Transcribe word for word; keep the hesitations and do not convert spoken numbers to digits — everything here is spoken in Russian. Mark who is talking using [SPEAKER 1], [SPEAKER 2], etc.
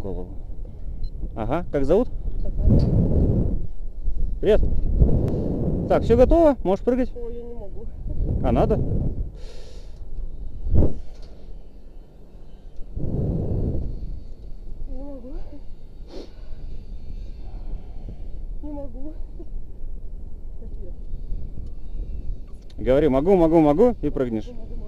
[SPEAKER 1] голову. Ага, как зовут? Привет. Так, все готово? Можешь прыгать?
[SPEAKER 2] Ой, я не могу.
[SPEAKER 1] А надо?
[SPEAKER 2] Не могу. Не могу.
[SPEAKER 1] Говори, могу, могу, могу, и прыгнешь.
[SPEAKER 2] Могу, могу, могу.